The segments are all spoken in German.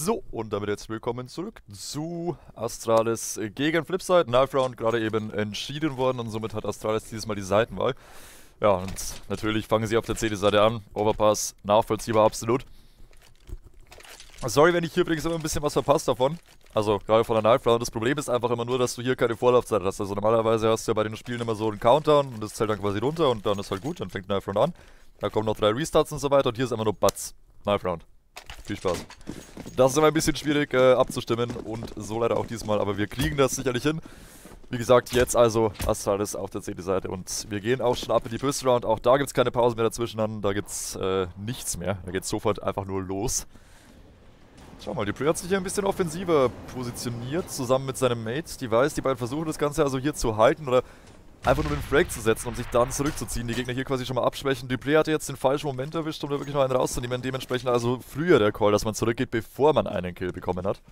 So, und damit jetzt willkommen zurück zu Astralis gegen Flipside. Knife Round gerade eben entschieden worden und somit hat Astralis dieses Mal die Seitenwahl. Ja, und natürlich fangen sie auf der CD-Seite an. Overpass, nachvollziehbar, absolut. Sorry, wenn ich hier übrigens immer ein bisschen was verpasst davon. Also, gerade von der Knife Round. Das Problem ist einfach immer nur, dass du hier keine Vorlaufzeit hast. Also, normalerweise hast du ja bei den Spielen immer so einen Countdown und das zählt dann quasi runter und dann ist halt gut. Dann fängt Knife Round an. Da kommen noch 3 Restarts und so weiter und hier ist einfach nur Butts. Knife Round. Viel Spaß. Das ist immer ein bisschen schwierig abzustimmen und so leider auch diesmal, aber wir kriegen das sicherlich hin. Wie gesagt, jetzt also Astralis auf der CD-Seite und wir gehen auch schon ab in die First Round. Auch da gibt es keine Pause mehr dazwischen, da gibt es nichts mehr. Da geht es sofort einfach nur los. Schau mal, die Prey hat sich hier ein bisschen offensiver positioniert, zusammen mit seinem Mate. Die beiden versuchen das Ganze also hier zu halten oder einfach nur den Frag zu setzen, um sich dann zurückzuziehen. Die Gegner hier quasi schon mal abschwächen. Duplé hatte jetzt den falschen Moment erwischt, um da wirklich noch einen rauszunehmen. Dementsprechend also früher der Call, dass man zurückgeht, bevor man einen Kill bekommen hat.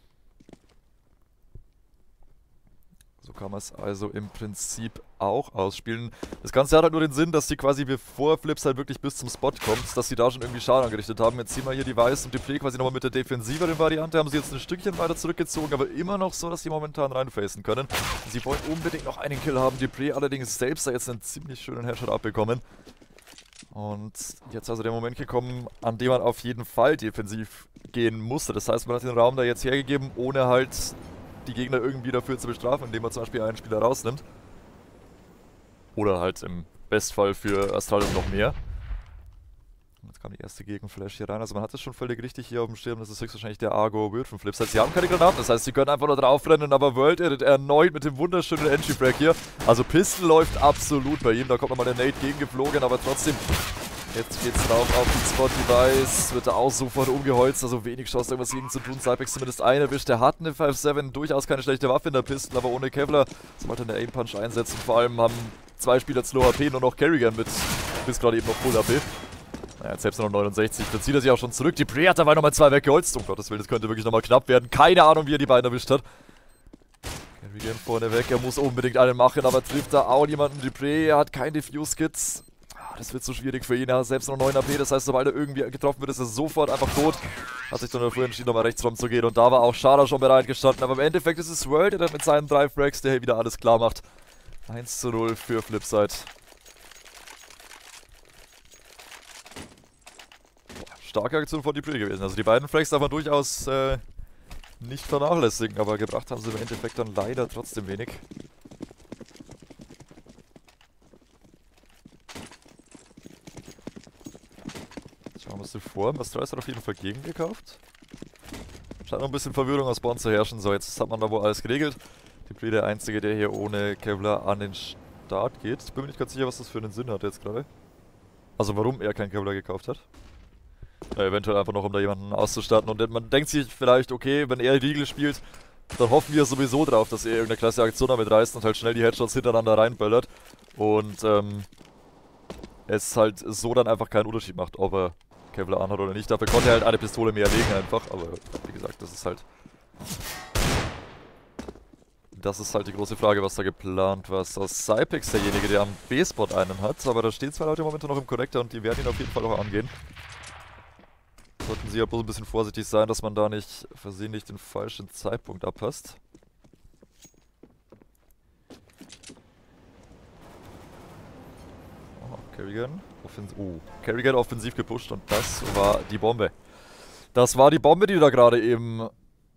So kann man es also im Prinzip auch ausspielen. Das Ganze hat halt nur den Sinn, dass die quasi bevor Flips halt wirklich bis zum Spot kommt, dass sie da schon irgendwie Schaden angerichtet haben. Jetzt sehen wir hier die Weiß und Duplé quasi nochmal mit der defensiveren Variante. Haben sie jetzt ein Stückchen weiter zurückgezogen, aber immer noch so, dass sie momentan reinfacen können. Sie wollen unbedingt noch einen Kill haben. Duplé allerdings selbst da jetzt einen ziemlich schönen Headshot abbekommen. Und jetzt also der Moment gekommen, an dem man auf jeden Fall defensiv gehen musste. Das heißt, man hat den Raum da jetzt hergegeben, ohne halt die Gegner irgendwie dafür zu bestrafen, indem man zum Beispiel einen Spieler rausnimmt. Oder halt im Bestfall für Astralis noch mehr. Und jetzt kam die erste Gegenflash hier rein. Also man hat es schon völlig richtig hier auf dem Schirm. Das ist höchstwahrscheinlich der Argo Weird von Flipside. Sie haben keine Granaten, das heißt, sie können einfach nur draufrennen, aber World Edit erneut mit dem wunderschönen Entry-Frag hier. Also Pistol läuft absolut bei ihm. Da kommt nochmal der Nate gegengeflogen, aber trotzdem. Jetzt geht's drauf auf den Spot-Device, wird da auch sofort umgeholzt, also wenig Chance, irgendwas gegen zu tun. Cypex zumindest einen erwischt, der hat eine 5-7, durchaus keine schlechte Waffe in der Pistol, aber ohne Kevlar sollte eine Aim-Punch einsetzen. Vor allem haben 2 Spieler zu Low HP, nur noch Kerrigan mit bis gerade eben noch Full HP. Naja, jetzt selbst noch 69, dann zieht er sich auch schon zurück. Die Prey hat dabei nochmal 2 weggeholzt. Um Gottes Willen, das könnte wirklich nochmal knapp werden. Keine Ahnung, wie er die beiden erwischt hat. Kerrigan vorne weg, er muss unbedingt einen machen, aber trifft da auch niemanden. Die Prey hat kein Diffuse-Kits. Das wird so schwierig für ihn, er hat selbst noch 9 AP, das heißt, sobald er irgendwie getroffen wird, ist er sofort einfach tot. Hat sich dann dafür entschieden, nochmal rechts rum zu gehen und da war auch Shada schon bereit gestanden, aber im Endeffekt ist es World, der mit seinen 3 Frags, der hier wieder alles klar macht. 1:0 für Flipside. Starke Aktion von Duplé gewesen, also die beiden Frags darf man durchaus nicht vernachlässigen, aber gebracht haben sie im Endeffekt dann leider trotzdem wenig. Schauen wir uns den vor. Astralis hat auf jeden Fall gegengekauft. Scheint noch ein bisschen Verwirrung aus Spawn zu herrschen. So, jetzt hat man da wohl alles geregelt. Duplé der Einzige, der hier ohne Kevlar an den Start geht. Ich bin mir nicht ganz sicher, was das für einen Sinn hat jetzt gerade. Also warum er kein Kevlar gekauft hat. Eventuell einfach noch, um da jemanden auszustatten. Und man denkt sich vielleicht, okay, wenn er Riegel spielt, dann hoffen wir sowieso drauf, dass er irgendeine klasse Aktion damit reißt und halt schnell die Headshots hintereinander reinböllert. Und es halt so dann einfach keinen Unterschied macht, ob er Kevlar anhat oder nicht. Dafür konnte er halt eine Pistole mehr legen einfach, aber wie gesagt, das ist halt die große Frage, was da geplant war. So, Cypex derjenige, der am B-Spot einen hat, aber da stehen 2 Leute momentan noch im Connector und die werden ihn auf jeden Fall auch angehen. Sollten sie ja bloß ein bisschen vorsichtig sein, dass man da nicht versehentlich den falschen Zeitpunkt abpasst. Kerrigan offensiv gepusht und das war die Bombe. Das war die Bombe, die da gerade eben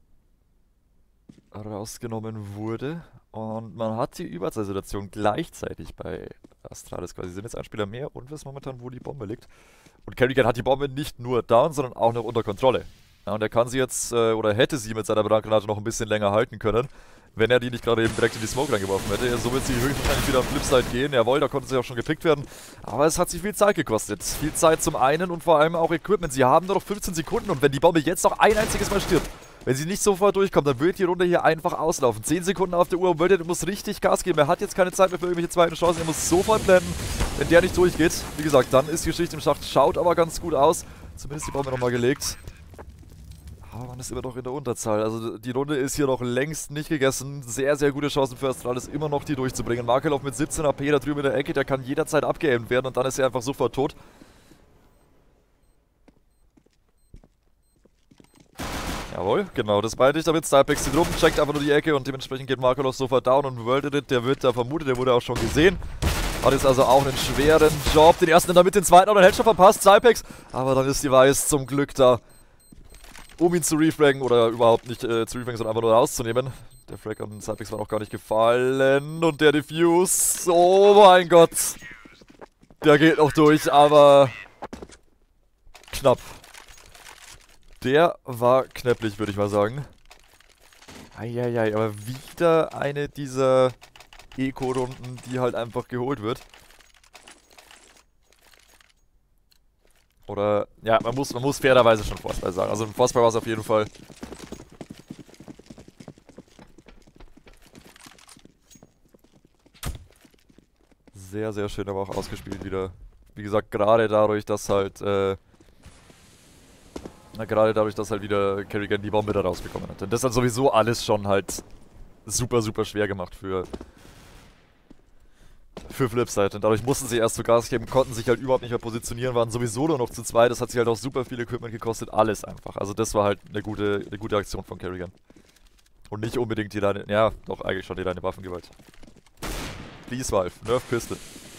rausgenommen wurde. Und man hat die Überzahlsituation gleichzeitig bei Astralis quasi. Sie sind jetzt ein Spieler mehr und wissen momentan, wo die Bombe liegt. Und Kerrigan hat die Bombe nicht nur down, sondern auch noch unter Kontrolle. Ja, und er kann sie jetzt, oder hätte sie mit seiner Brandgranate noch ein bisschen länger halten können, wenn er die nicht gerade eben direkt in die Smoke reingeworfen hätte. So wird sie höchstwahrscheinlich wieder auf Flipside gehen. Jawohl, da konnte sie auch schon gepickt werden. Aber es hat sich viel Zeit gekostet. Viel Zeit zum einen und vor allem auch Equipment. Sie haben nur noch 15 Sekunden und wenn die Bombe jetzt noch ein einziges Mal stirbt, wenn sie nicht sofort durchkommt, dann wird die Runde hier einfach auslaufen. 10 Sekunden auf der Uhr und World muss richtig Gas geben. Er hat jetzt keine Zeit mehr für irgendwelche zweiten Chancen. Er muss sofort blenden. Wenn der nicht durchgeht, wie gesagt, dann ist die Geschichte im Schacht. Schaut aber ganz gut aus. Zumindest die Bombe nochmal gelegt. Aber man ist immer noch in der Unterzahl. Also die Runde ist hier noch längst nicht gegessen. Sehr, sehr gute Chancen für Astralis, immer noch die durchzubringen. Markelov mit 17 AP da drüben in der Ecke, der kann jederzeit abgeaimt werden und dann ist er einfach sofort tot. Jawohl, genau, das meinte ich damit. Cypex zieht rum, checkt einfach nur die Ecke und dementsprechend geht Markelov sofort down und World Edit, der wird da vermutet, der wurde auch schon gesehen. Hat jetzt also auch einen schweren Job. Den ersten in der Mitte, den zweiten auch den Headshot verpasst, Cypex. Aber dann ist die Weiß zum Glück da, um ihn zu refraggen oder überhaupt nicht zu refraggen, sondern einfach nur rauszunehmen. Der Frag an Cypex war noch gar nicht gefallen und der Diffuse, oh mein Gott. Der geht noch durch, aber knapp. Der war knäpplich, würde ich mal sagen. Eieiei, aber wieder eine dieser Eco-Runden, die halt einfach geholt wird. Oder, ja, man muss fairerweise schon Forcebuy sagen. Also ein Forcebuy war es auf jeden Fall. Sehr, sehr schön, aber auch ausgespielt wieder. Wie gesagt, gerade dadurch, dass halt, wieder Kerrigan die Bombe da rausbekommen hat. Und das hat sowieso alles schon halt super, super schwer gemacht für Flipside. Und dadurch mussten sie erst zu Gas geben, konnten sich halt überhaupt nicht mehr positionieren, waren sowieso nur noch zu zweit. Das hat sich halt auch super viel Equipment gekostet, alles einfach. Also das war halt eine gute Aktion von Kerrigan. Und nicht unbedingt die reine, ja, doch eigentlich schon die reine Waffengewalt. Please Valve, Nerf Pistol.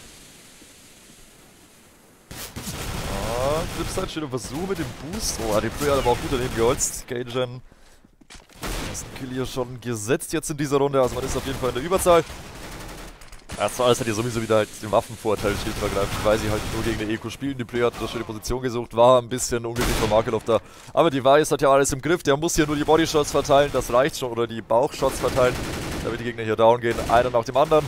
Flipside steht im Versuch mit dem Boost. Oh, die Player hat aber auch gut daneben geholzt. Gagen. Das Kill hier schon gesetzt jetzt in dieser Runde. Also man ist auf jeden Fall in der Überzahl. Das war alles hat hier sowieso wieder halt den Waffenvorteil schlicht und ergreifend, weil sie halt nur gegen eine Eco spielen. Die Player hat eine schöne Position gesucht, war ein bisschen unglücklich von Markelov da. Aber die Weiß hat ja alles im Griff. Der muss hier nur die Bodyshots verteilen, das reicht schon. Oder die Bauchshots verteilen, damit die Gegner hier down gehen. Einer nach dem anderen.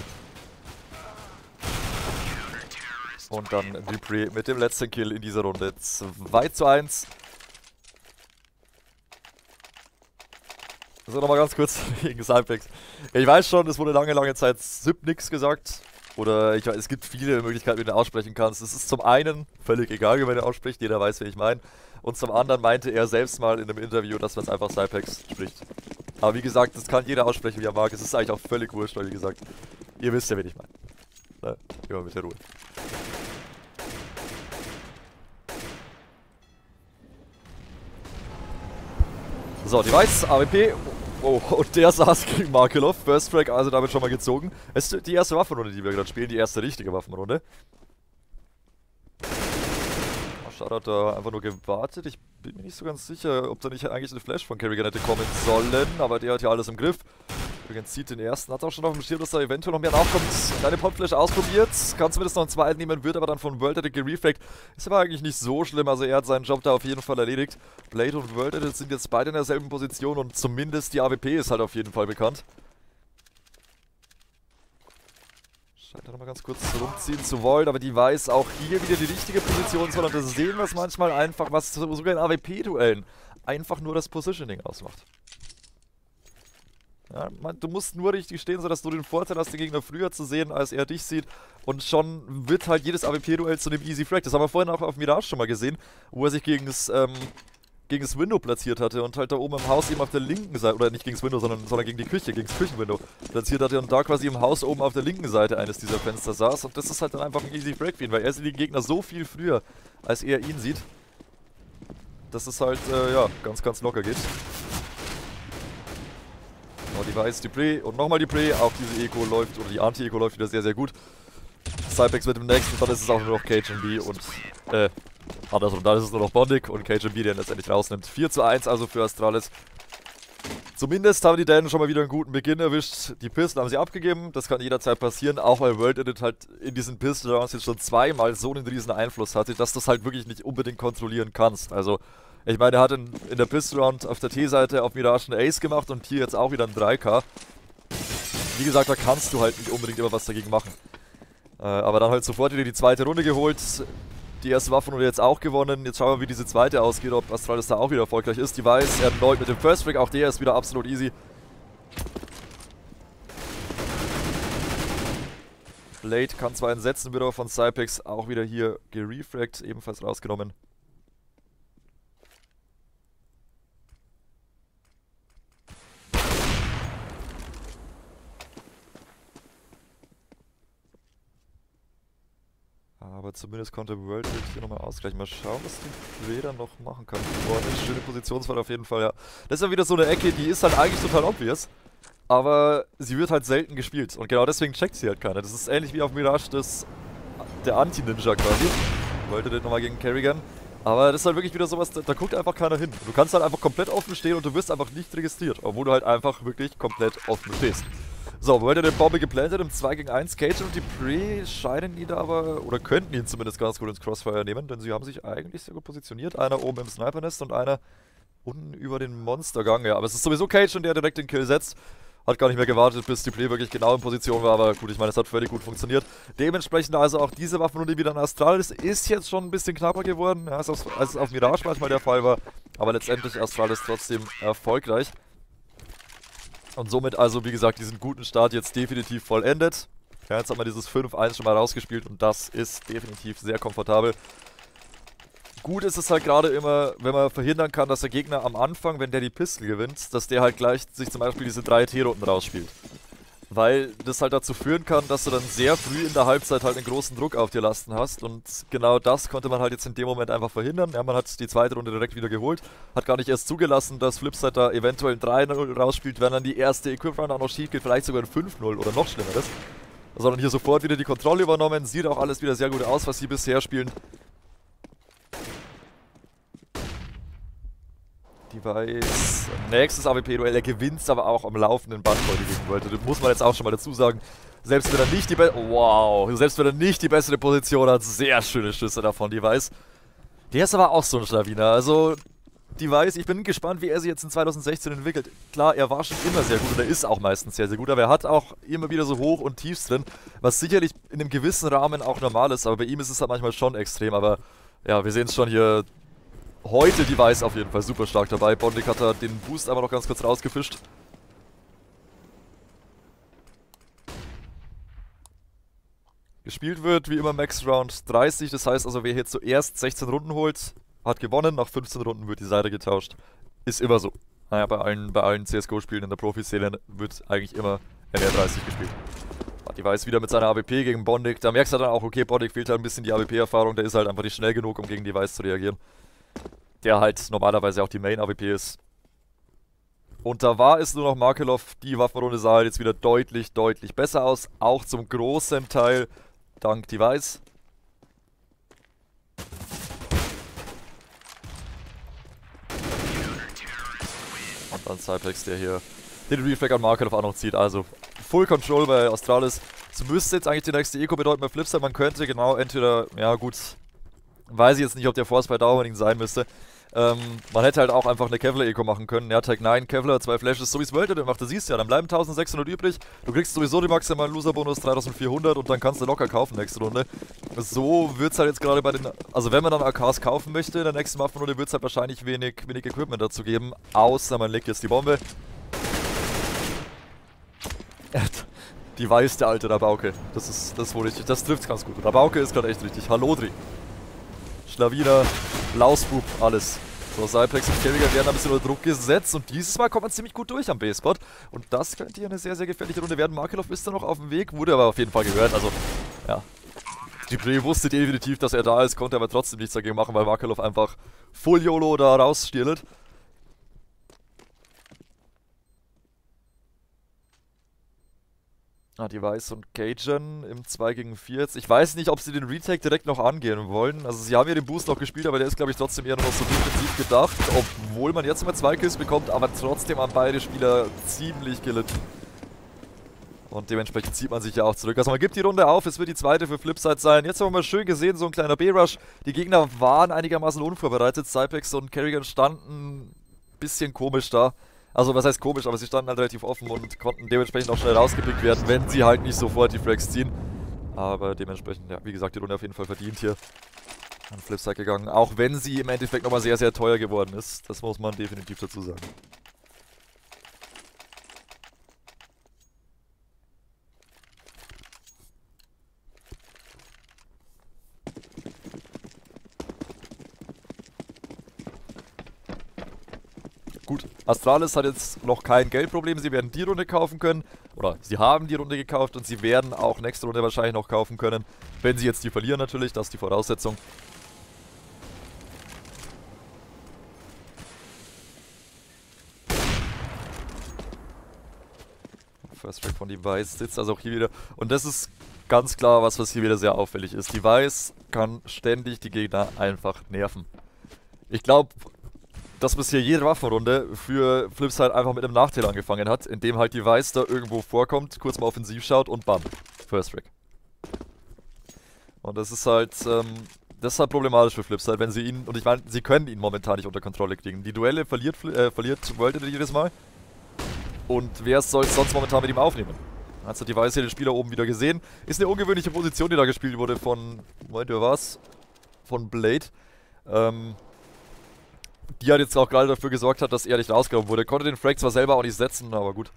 Und dann Dupree mit dem letzten Kill in dieser Runde. 2:1. So, nochmal ganz kurz gegen Cypex. Ich weiß schon, es wurde lange Zeit SIP nix gesagt. Oder ich weiß, es gibt viele Möglichkeiten, wie du aussprechen kannst. Es ist zum einen völlig egal, wie man den ausspricht, jeder weiß, wie ich meine. Und zum anderen meinte er selbst mal in einem Interview, dass man es einfach Cypex spricht. Aber wie gesagt, das kann jeder aussprechen, wie er mag. Es ist eigentlich auch völlig wurscht, weil wie gesagt, ihr wisst ja, wen ich meine. Ne? Immer mit der Ruhe. So, die Weiß, AWP. Oh, und der saß gegen Markelov. First Frag, also damit schon mal gezogen. Es ist die erste Waffenrunde, die wir gerade spielen. Die erste richtige Waffenrunde. Shoutout da einfach nur gewartet. Ich bin mir nicht so ganz sicher, ob da nicht eigentlich eine Flash von Kerrigan hätte kommen sollen. Aber der hat ja alles im Griff. Übrigens zieht den ersten, hat auch schon auf dem Schirm, dass da eventuell noch mehr nachkommt. Kleine Popflash ausprobiert, kann zumindest noch einen zweiten nehmen, wird aber dann von World Edit gerefragt. Ist aber eigentlich nicht so schlimm, also er hat seinen Job da auf jeden Fall erledigt. Blade und World Edit sind jetzt beide in derselben Position und zumindest die AWP ist halt auf jeden Fall bekannt. Scheint da nochmal ganz kurz rumziehen zu wollen, aber die weiß auch hier wieder die richtige Position, sondern das sehen wir es manchmal einfach, was sogar in AWP-Duellen einfach nur das Positioning ausmacht. Ja, du musst nur richtig stehen, sodass du den Vorteil hast, den Gegner früher zu sehen, als er dich sieht. Und schon wird halt jedes AWP-Duell zu einem Easy Frag. Das haben wir vorhin auch auf Mirage schon mal gesehen, wo er sich gegen das Window platziert hatte und halt da oben im Haus eben auf der linken Seite, oder nicht gegen das Window, sondern gegen die Küche, gegen das Küchenwindow platziert hatte und da quasi im Haus oben auf der linken Seite eines dieser Fenster saß. Und das ist halt dann einfach ein Easy Frag für ihn, weil er sieht den Gegner so viel früher, als er ihn sieht, dass es halt, ja, ganz locker geht. Oh, die Weiß, Dupree und nochmal Dupree. Auch diese Eco läuft, oder die Anti-Eco läuft wieder sehr gut. Cypex mit dem nächsten, dann ist es auch nur noch KGB und, andersrum, dann ist es nur noch Bondik und KGB, der ihn letztendlich rausnimmt. 4:1 also für Astralis. Zumindest haben die Dänen schon mal wieder einen guten Beginn erwischt. Die Pistol haben sie abgegeben, das kann jederzeit passieren, auch weil World Edit halt in diesen Pistol Rounds jetzt schon zweimal so einen riesen Einfluss hatte, dass du das halt wirklich nicht unbedingt kontrollieren kannst. Also, ich meine, er hat in der Pistol Round auf der T-Seite auf Mirage einen Ace gemacht und hier jetzt auch wieder ein 3K. Wie gesagt, da kannst du halt nicht unbedingt immer was dagegen machen. Aber dann halt sofort wieder die zweite Runde geholt. Die erste Waffenrunde jetzt auch gewonnen. Jetzt schauen wir, wie diese zweite ausgeht, ob Astralis da auch wieder erfolgreich ist. Die Weiß erneut mit dem First Frag, auch der ist wieder absolut easy. Blade kann zwar entsetzen, wird aber von Cypex auch wieder hier gerefragt, ebenfalls rausgenommen. Aber zumindest konnte World hier nochmal ausgleichen. Mal schauen, was die Play dann noch machen kann. Boah, eine schöne Positionswahl auf jeden Fall, ja. Das ist ja wieder so eine Ecke, die ist halt eigentlich total obvious. Aber sie wird halt selten gespielt. Und genau deswegen checkt sie halt keiner. Das ist ähnlich wie auf Mirage der Anti-Ninja quasi. Wollte den nochmal gegen Kerrigan. Aber das ist halt wirklich wieder sowas, da guckt einfach keiner hin. Du kannst halt einfach komplett offen stehen und du wirst einfach nicht registriert. Obwohl du halt einfach wirklich komplett offen stehst. So, World hat den Bombe geplantet im 2 gegen 1. Cage und die Pre scheinen ihn da aber, oder könnten ihn zumindest ganz gut ins Crossfire nehmen. Denn sie haben sich eigentlich sehr gut positioniert. Einer oben im Sniper-Nest und einer unten über den Monstergang. Ja, aber es ist sowieso Cage und der direkt den Kill setzt. Hat gar nicht mehr gewartet, bis die Play wirklich genau in Position war, aber gut, ich meine, es hat völlig gut funktioniert. Dementsprechend also auch diese Waffenrunde wieder in Astralis ist jetzt schon ein bisschen knapper geworden, ja, als es auf Mirage manchmal der Fall war. Aber letztendlich Astralis trotzdem erfolgreich. Und somit also, wie gesagt, diesen guten Start jetzt definitiv vollendet. Ja, jetzt hat man dieses 5-1 schon mal rausgespielt und das ist definitiv sehr komfortabel. Gut ist es halt gerade immer, wenn man verhindern kann, dass der Gegner am Anfang, wenn der die Pistol gewinnt, dass der halt gleich sich zum Beispiel diese 3 T-Runden rausspielt. Weil das halt dazu führen kann, dass du dann sehr früh in der Halbzeit halt einen großen Druck auf dir lasten hast. Und genau das konnte man halt jetzt in dem Moment einfach verhindern. Ja, man hat die zweite Runde direkt wieder geholt. Hat gar nicht erst zugelassen, dass Flipside da eventuell ein 3-0 rausspielt, wenn dann die erste Equip-Run auch noch schief geht, vielleicht sogar ein 5-0 oder noch Schlimmeres. Sondern hier sofort wieder die Kontrolle übernommen. Sieht auch alles wieder sehr gut aus, was sie bisher spielen. Device. Nächstes AWP-Duell. Er gewinnt aber auch am laufenden Band heute gegen World. Das muss man jetzt auch schon mal dazu sagen. Selbst wenn er nicht die selbst wenn er nicht die bessere Position hat, sehr schöne Schüsse davon, Device. Der ist aber auch so ein Schlawiner. Also, Device, ich bin gespannt, wie er sich jetzt in 2016 entwickelt. Klar, er war schon immer sehr gut und er ist auch meistens sehr, sehr gut, aber er hat auch immer wieder so Hoch- und Tiefs drin, was sicherlich in einem gewissen Rahmen auch normal ist, aber bei ihm ist es halt manchmal schon extrem. Aber ja, wir sehen es schon hier. Heute Device auf jeden Fall super stark dabei. Bondik hat da den Boost aber noch ganz kurz rausgefischt. Gespielt wird wie immer Max Round 30. Das heißt also, wer hier zuerst 16 Runden holt, hat gewonnen. Nach 15 Runden wird die Seite getauscht. Ist immer so. Naja, bei allen CSGO-Spielen in der Profi-Szene wird eigentlich immer MR30 gespielt. Device wieder mit seiner AWP gegen Bondik. Da merkst du dann auch, okay, Bondik fehlt halt ein bisschen die AWP-Erfahrung. Der ist halt einfach nicht schnell genug, um gegen Device zu reagieren. Der halt normalerweise auch die Main-AWP ist. Und da war es nur noch Markelov. Die Waffenrunde sah halt jetzt wieder deutlich, deutlich besser aus. Auch zum großen Teil dank Device. Und dann Cypex, der hier den Reflag an Markelov auch noch zieht. Also Full Control bei Astralis. Das müsste jetzt eigentlich die nächste Eco bedeuten bei Flipside. Man könnte genau entweder, ja gut, weiß ich jetzt nicht, ob der Force bei Dauer unbedingt sein müsste. Man hätte halt auch einfach eine Kevlar-Eco machen können. Ja, Tag 9, Kevlar, 2 Flashes, so wie es World macht. Du siehst ja, dann bleiben 1600 übrig. Du kriegst sowieso den maximalen Loser-Bonus 3400 und dann kannst du locker kaufen nächste Runde. So wird es halt jetzt gerade bei den... Also wenn man dann AKs kaufen möchte, in der nächsten Waffenrunde wird es halt wahrscheinlich wenig Equipment dazu geben. Außer man legt jetzt die Bombe. Die weiß der alte Rabauke. Das ist wohl richtig. Das trifft ganz gut. Rabauke ist gerade echt richtig. Hallodri. Schlawiner, Lausbub, alles. So, Cypex und Kerrigan werden ein bisschen unter Druck gesetzt und dieses Mal kommt man ziemlich gut durch am B-Spot. Und das könnte hier eine sehr, sehr gefährliche Runde werden. Markelov ist da noch auf dem Weg, wurde aber auf jeden Fall gehört. Also, ja. Die Play wusste definitiv, dass er da ist, konnte aber trotzdem nichts dagegen machen, weil Markelov einfach Full YOLO da rausstiehlt. Device und Cajun im 2 gegen 4 jetzt. Ich weiß nicht, ob sie den Retake direkt noch angehen wollen. Also sie haben ja den Boost noch gespielt, aber der ist glaube ich trotzdem eher noch so defensiv gedacht. Obwohl man jetzt mal 2 Kills bekommt, aber trotzdem haben beide Spieler ziemlich gelitten. Und dementsprechend zieht man sich ja auch zurück. Also man gibt die Runde auf, es wird die zweite für Flipside sein. Jetzt haben wir mal schön gesehen, so ein kleiner B-Rush. Die Gegner waren einigermaßen unvorbereitet. Cypex und Kerrigan standen ein bisschen komisch da. Also was heißt komisch, aber sie standen halt relativ offen und konnten dementsprechend auch schnell rausgepickt werden, wenn sie halt nicht sofort die Frags ziehen. Aber dementsprechend, ja, wie gesagt, die Runde auf jeden Fall verdient hier. An Flipside gegangen, auch wenn sie im Endeffekt nochmal sehr, sehr teuer geworden ist. Das muss man definitiv dazu sagen. Gut, Astralis hat jetzt noch kein Geldproblem, sie werden die Runde kaufen können. Und Oder sie haben die Runde gekauft und sie werden auch nächste Runde wahrscheinlich noch kaufen können. Wenn sie jetzt die verlieren natürlich, das ist die Voraussetzung. First Track von Device sitzt also auch hier wieder. Und das ist ganz klar was hier wieder sehr auffällig ist. Device kann ständig die Gegner einfach nerven. Ich glaube, dass bisher jede Waffenrunde für Flipside einfach mit einem Nachteil angefangen hat, indem halt Device da irgendwo vorkommt, kurz mal offensiv schaut und bam, First Track. Und das ist halt problematisch für Flipside, wenn sie ihn, und ich meine, sie können ihn momentan nicht unter Kontrolle kriegen. Die Duelle verliert World jedes Mal. Und wer soll es sonst momentan mit ihm aufnehmen? Also Device hier den Spieler oben wieder gesehen. Ist eine ungewöhnliche Position, die da gespielt wurde von, Moment, wer war's? Von Blade. Die halt jetzt auch gerade dafür gesorgt hat, dass er nicht rausgekommen wurde. Konnte den Frag zwar selber auch nicht setzen, aber gut.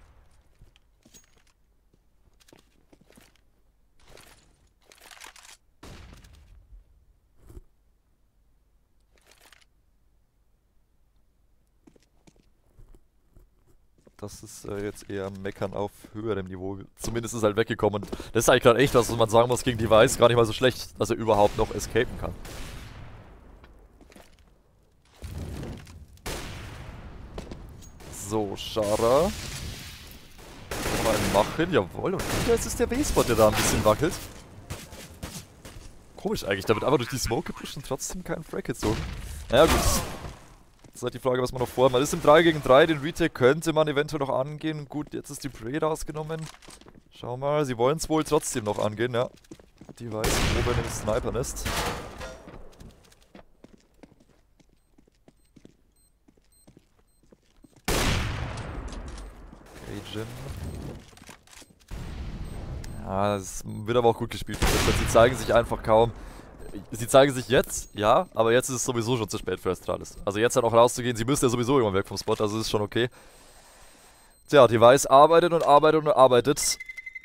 Das ist jetzt eher Meckern auf höherem Niveau. Zumindest ist halt weggekommen. Und das ist eigentlich gerade echt was man sagen muss gegen Device. Gar nicht mal so schlecht, dass er überhaupt noch escapen kann. So, Shara. Mal machen, jawohl. Und jetzt ist der Baseball, der da ein bisschen wackelt. Komisch eigentlich, da wird einfach durch die Smoke gepusht und trotzdem kein Frag gezogen. Naja, gut. Jetzt ist halt die Frage, was man noch vorhat. Man ist im 3 gegen 3, den Retake könnte man eventuell noch angehen. Gut, jetzt ist die Prey rausgenommen. Schau mal, sie wollen es wohl trotzdem noch angehen, ja. Device oben im Sniper-Nest. Okay, Jim. Ja, das wird aber auch gut gespielt. Sie zeigen sich einfach kaum. Sie zeigen sich jetzt, ja, aber jetzt ist es sowieso schon zu spät für Astralis. Also jetzt halt auch rauszugehen, sie müssen ja sowieso irgendwann weg vom Spot, also ist schon okay. Tja, Device arbeitet und arbeitet und arbeitet.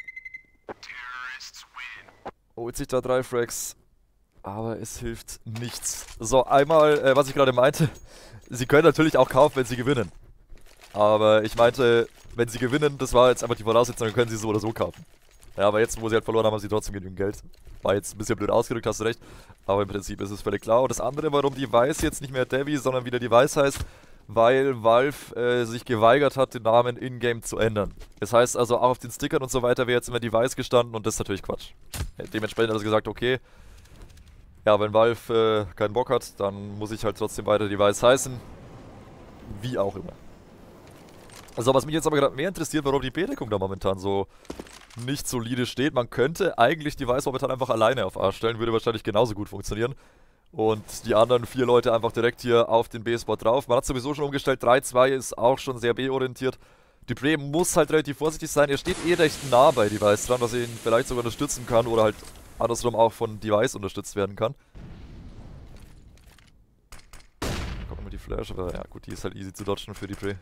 Holt sich da 3 Frags. Aber es hilft nichts. So, einmal, was ich gerade meinte. Sie können natürlich auch kaufen, wenn sie gewinnen. Aber ich meinte, wenn sie gewinnen, das war jetzt einfach die Voraussetzung, dann können sie so oder so kaufen. Ja, aber jetzt, wo sie halt verloren haben, haben sie trotzdem genügend Geld. War jetzt ein bisschen blöd ausgedrückt, hast du recht. Aber im Prinzip ist es völlig klar. Und das andere, warum Device jetzt nicht mehr Devi, sondern wieder Device heißt, weil Valve sich geweigert hat, den Namen in-game zu ändern. Das heißt also, auch auf den Stickern und so weiter wäre jetzt immer Device gestanden und das ist natürlich Quatsch. Dementsprechend hat er gesagt, okay, ja, wenn Valve keinen Bock hat, dann muss ich halt trotzdem weiter Device heißen. Wie auch immer. Also, was mich jetzt aber gerade mehr interessiert, warum die B-Deckung da momentan so nicht solide steht. Man könnte eigentlich Device momentan einfach alleine auf A stellen, würde wahrscheinlich genauso gut funktionieren. Und die anderen 4 Leute einfach direkt hier auf den B-Spot drauf. Man hat sowieso schon umgestellt, 3-2 ist auch schon sehr B-orientiert. Dupree muss halt relativ vorsichtig sein, er steht eh recht nah bei Device dran, dass er ihn vielleicht sogar unterstützen kann oder halt andersrum auch von Device unterstützt werden kann. Da kommt immer die Flash, aber ja gut, die ist halt easy zu dodgen für Dupree.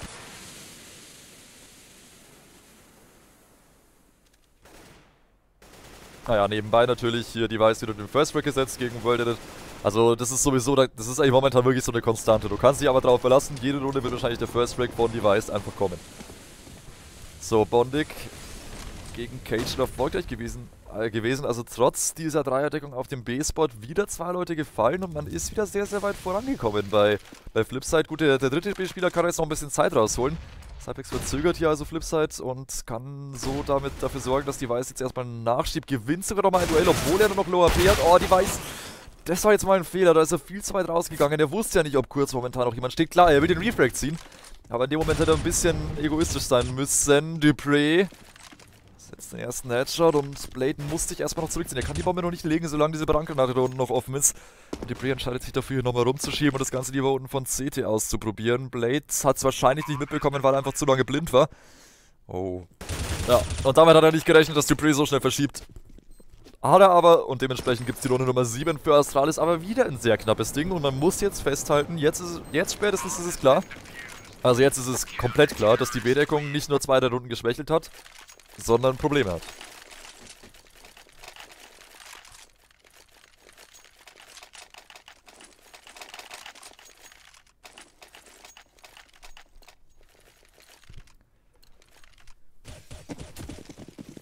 Naja, nebenbei natürlich hier Device wieder den First Break gesetzt gegen World Edit. Also das ist sowieso, das ist eigentlich momentan wirklich so eine Konstante. Du kannst dich aber darauf verlassen, jede Runde wird wahrscheinlich der First Break von Device einfach kommen. So, Bondik gegen Cage erfolgreich gewesen. Also trotz dieser Dreierdeckung auf dem B-Spot wieder 2 Leute gefallen und man ist wieder sehr, sehr weit vorangekommen bei Flipside. Gut, der dritte B-Spieler kann jetzt noch ein bisschen Zeit rausholen. Cypex verzögert hier also Flipside und kann so damit dafür sorgen, dass Device jetzt erstmal einen Nachschieb gewinnt, sogar noch mal ein Duell, obwohl er nur noch Low AP hat. Oh, Device, das war jetzt mal ein Fehler, da ist er viel zu weit rausgegangen. Er wusste ja nicht, ob kurz momentan noch jemand steht. Klar, er will den Refrag ziehen, aber in dem Moment hätte er ein bisschen egoistisch sein müssen. Dupree setzt den ersten Headshot und Blade muss sich erstmal noch zurückziehen. Er kann die Bombe noch nicht legen, solange diese Brandgranate da unten noch offen ist. Und Dupree entscheidet sich dafür, hier nochmal rumzuschieben und das Ganze lieber unten von CT auszuprobieren. Blade hat es wahrscheinlich nicht mitbekommen, weil er einfach zu lange blind war. Oh. Ja, und damit hat er nicht gerechnet, dass Dupree so schnell verschiebt. Hat er aber, und dementsprechend gibt es die Runde Nummer 7 für Astralis, aber wieder ein sehr knappes Ding. Und man muss jetzt festhalten, jetzt spätestens ist es klar. Also jetzt ist es komplett klar, dass die B-Deckung nicht nur 2 der Runden geschwächelt hat, sondern Probleme hat.